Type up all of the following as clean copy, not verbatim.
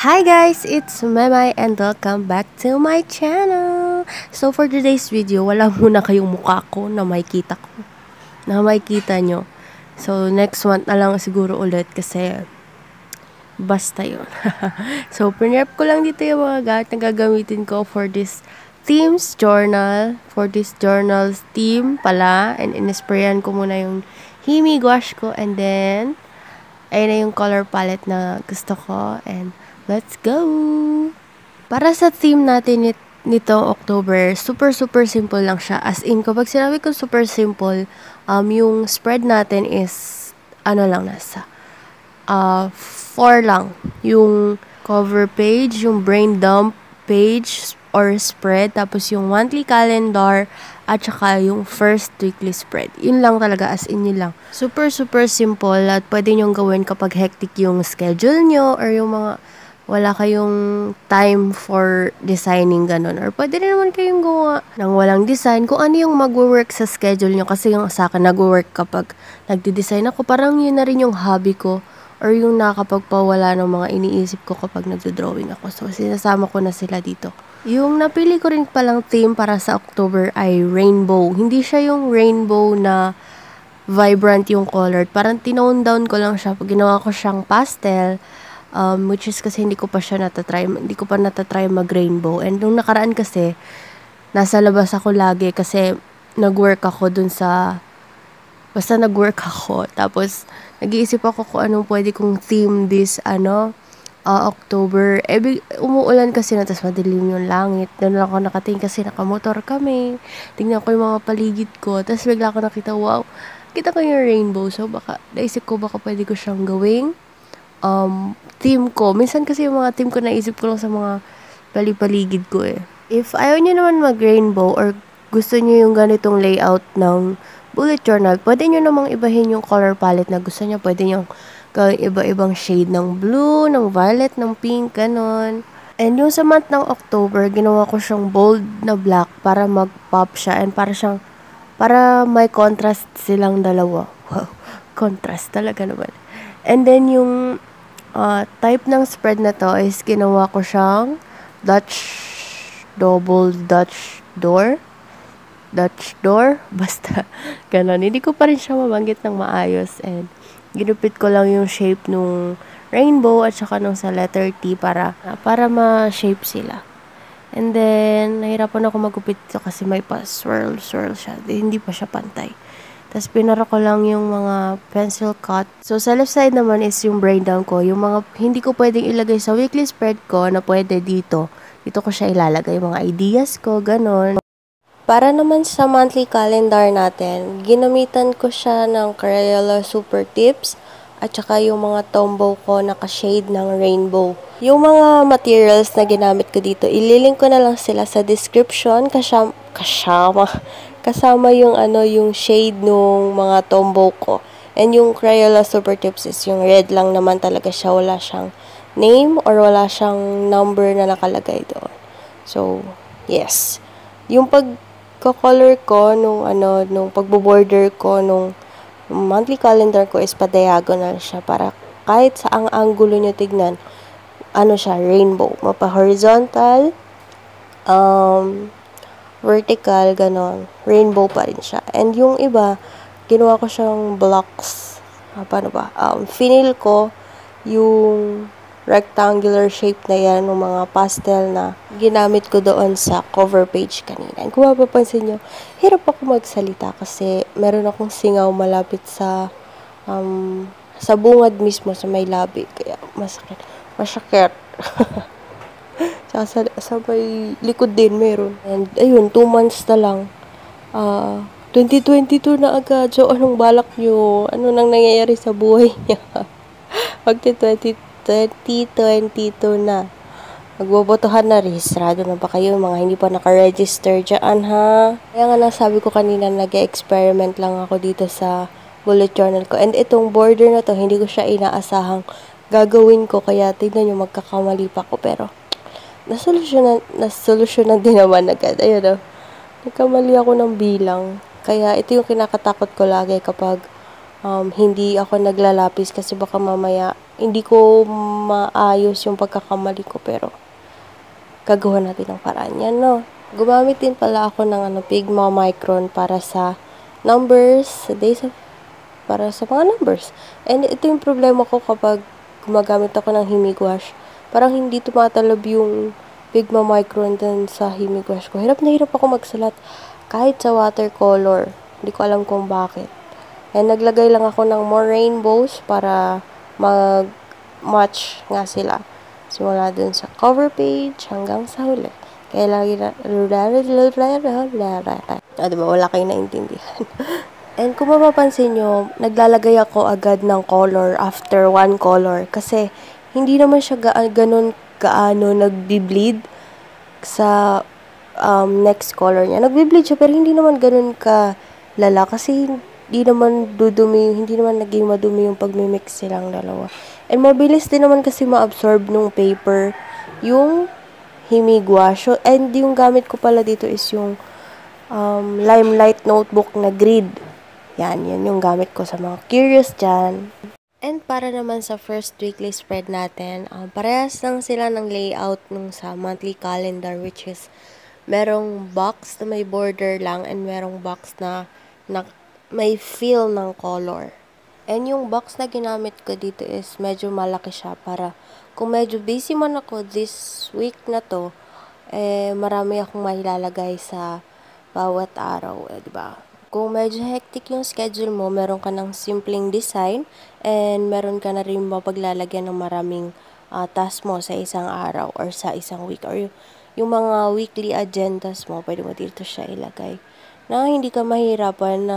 Hi guys, it's Memay and welcome back to my channel. So for today's video, wala muna kayong mukha ko na makikita ko. Na makikita nyo. So next month na lang siguro ulit kasi basta yun. So prep ko lang dito yung mga gamit na gagamitin ko for this themes journal. For this journals theme pala. And inisprayan ko muna yung Himi gouache ko. And then, ayun na yung color palette na gusto ko. And let's go! Para sa theme natin nito October, super simple lang siya. As in, kapag sinabi ko super simple, yung spread natin is, nasa 4 lang. Yung cover page, yung brain dump page or spread, tapos yung monthly calendar, at saka yung first weekly spread. Yun lang talaga, as in yun lang. Super simple at pwede nyong gawin kapag hectic yung schedule nyo or yung mga wala kayong time for designing, ganun. Or pwede rin naman kayong gawa ng walang design kung ano yung mag-work sa schedule nyo. Kasi yung sa akin, nag-work kapag nagde-design ako. Parang yun na rin yung hobby ko or yung nakakapagpawala ng mga iniisip ko kapag nagdo-drawing ako. So, sinasama ko na sila dito. Yung napili ko rin palang theme para sa October ay rainbow. Hindi siya yung rainbow na vibrant yung colored. Parang tinone down ko lang siya. Ginawa ko siyang pastel. Which is kasi hindi ko pa natatry mag-rainbow. And nung nakaraan kasi, nasa labas ako lagi kasi nag-work ako basta nag-work ako. Tapos, nag-iisip ako kung anong pwede kong theme this, October. Umuulan kasi na, tapos madilim yung langit. Doon ako nakatingin kasi nakamotor kami. Tingnan ko yung mga paligid ko. Tapos bigla ako nakita, wow, kita ko yung rainbow. So, naisip ko baka pwede ko siyang gawing theme ko. Minsan kasi yung mga theme ko naisip ko lang sa mga paligid ko eh. If ayaw nyo naman mag-rainbow or gusto nyo yung ganitong layout ng bullet journal, pwede nyo namang ibahin yung color palette na gusto nyo. Pwede nyo gawin iba-ibang shade ng blue, ng violet, ng pink, ganon. And yung sa month ng October, ginawa ko siyang bold na black para mag-pop siya and para may contrast silang dalawa. Wow, contrast talaga naman. And then yung type ng spread na to is ginawa ko siyang Dutch door, basta ganon. Hindi ko pa rin siya mabanggit ng maayos and ginupit ko lang yung shape nung rainbow at saka nung sa letter T para ma-shape sila. And then, nahirapan ako magupit ito kasi may pa-swirl siya. Hindi pa siya pantay. Tapos, pinara ko lang yung mga pencil cut. So, sa left side naman is yung brain down ko. Yung mga hindi ko pwedeng ilagay sa weekly spread ko na pwede dito. Dito ko siya ilalagay. Yung mga ideas ko, ganon. Para naman sa monthly calendar natin, ginamitan ko siya ng Crayola Super Tips at saka yung mga Tombow ko naka-shade ng rainbow. Yung mga materials na ginamit ko dito, ililink ko na lang sila sa description kasama yung yung shade nung mga Tombow ko. And yung Crayola Super Tips is yung red lang naman talaga siya, wala siyang name or wala siyang number na nakalagay doon. So, yes. Yung pagko-color ko nung pagbo-border ko nung monthly calendar ko is pa-diagonal siya para kahit sa ang angulo nyo tignan, siya, rainbow. Mapa-horizontal, vertical, ganon. Rainbow pa rin siya. And yung iba, ginawa ko siyang blocks. Finil ko yung rectangular shape na yan, ng mga pastel na ginamit ko doon sa cover page kanina. And kung mapapansin nyo, hirap ako magsalita kasi meron akong singaw malapit sa bungad mismo, sa may labi. Kaya masakit. Tsaka sa may likod din meron. And ayun, 2 months na lang. 2022 na agad. So, anong balak nyo? Ano nang nangyayari sa buhay niya? Magti-2022 na. Magbobotohan na, rehistrado na ba kayo? Mga hindi pa naka-register dyan, ha? Kaya nga nasabi ko kanina, nag-experiment lang ako dito sa bullet journal ko. And itong border na to, hindi ko siya inaasahang gagawin ko. Kaya tignan nyo, magkakamali pa ko. Pero, nasolusyonan din naman agad. Ayun, nagkamali ako ng bilang. Kaya ito yung kinakatakot ko lagi kapag hindi ako naglalapis kasi baka mamaya hindi ko maayos yung pagkakamali ko, pero gagawa natin ng paraan yan, no? Gumamit din pala ako ng Pigma Micron para sa numbers, para sa mga numbers. And ito yung problema ko kapag gumagamit ako ng himigwash. Parang hindi tumatalab yung Pigma Micron dun sa himigwash ko. Hirap na hirap ako magsulat kahit sa watercolor. Hindi ko alam kung bakit. And naglagay lang ako ng more rainbows para mag-match nga sila. Simula dun sa cover page hanggang sa huli. Kaya lagi na... diba? Wala kayong naintindihan. And kung mapapansin nyo, naglalagay ako agad ng color after one color. Kasi hindi naman siya gaano nagbi-bleed sa next color niya. Nagbi-bleed siya pero hindi naman ganun ka lala. Kasi hindi naman naging madumi yung pagmimix silang dalawa. And mabilis din naman kasi ma-absorb nung paper yung himigwash. And yung gamit ko pala dito is yung Limelight notebook na grid. Yan yung gamit ko sa mga curious dyan. And para naman sa first weekly spread natin, parehas lang sila ng layout nung sa monthly calendar, which is merong box na may border lang and merong box na may feel ng color. And yung box na ginamit ko dito is medyo malaki siya para kung medyo busy man ako this week na to, marami akong mailalagay sa bawat araw, diba? Kung medyo hectic yung schedule mo, meron ka ng simpleng design and meron ka na rin mapaglalagyan ng maraming task mo sa isang araw or sa isang week or yung mga weekly agendas mo, pwede mo dito siya ilagay na hindi ka mahirapan na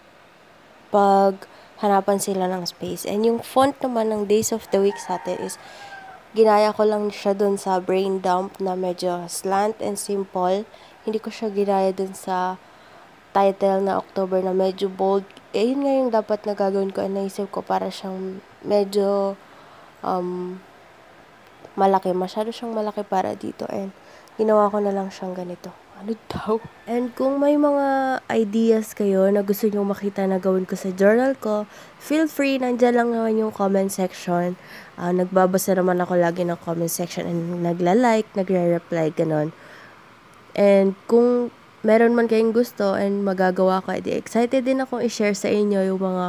hanapan sila ng space. And yung font naman ng Days of the Week sa atin is ginaya ko lang siya dun sa brain dump na medyo slant and simple. Hindi ko siya ginaya dun sa title na October na medyo bold. Yun nga yung dapat na gagawin ko. Naisip ko para siyang medyo malaki. Masyado siyang malaki para dito. And ginawa ko na lang siyang ganito. Ano daw? And kung may mga ideas kayo na gusto nyo makita na gawin ko sa journal ko, feel free, nandyan lang naman yung comment section. Nagbabasa naman ako lagi ng comment section and nagla-like, nagre-reply, ganon. And kung meron man kayong gusto and magagawa ko, edi excited din akong i-share sa inyo yung mga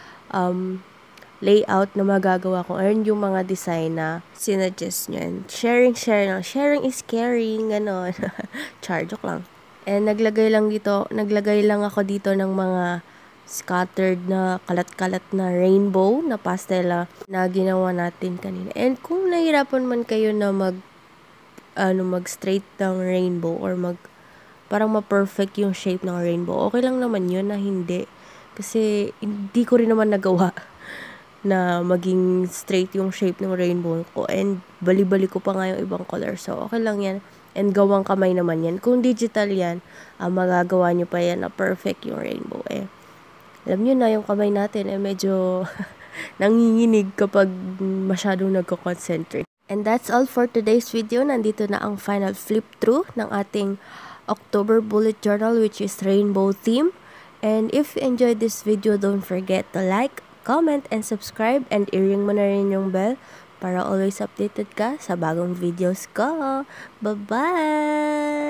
layout na magagawa ko and yung mga design na sinuggest nyo. And sharing is caring, gano'n. Char, joke lang. And naglagay lang ako dito ng mga scattered na kalat-kalat na rainbow na pastel na ginawa natin kanina. And kung nahirapan man kayo na mag-straight ng rainbow or parang ma-perfect yung shape ng rainbow, okay lang naman yun na hindi. Kasi hindi ko rin naman nagawa na maging straight yung shape ng rainbow ko. And bali-bali ko pa nga yung ibang color. So, okay lang yan. And gawang kamay naman yan. Kung digital yan, magagawa nyo pa yan na perfect yung rainbow. Alam nyo na, yung kamay natin medyo nanginginig kapag masyadong nagko-concentrate. And that's all for today's video. Nandito na ang final flip through ng ating October bullet journal, which is rainbow theme. And if you enjoyed this video, don't forget to like, comment, and subscribe, and i-ring mo na rin yung bell para always updated ka sa bagong videos ko. Bye-bye!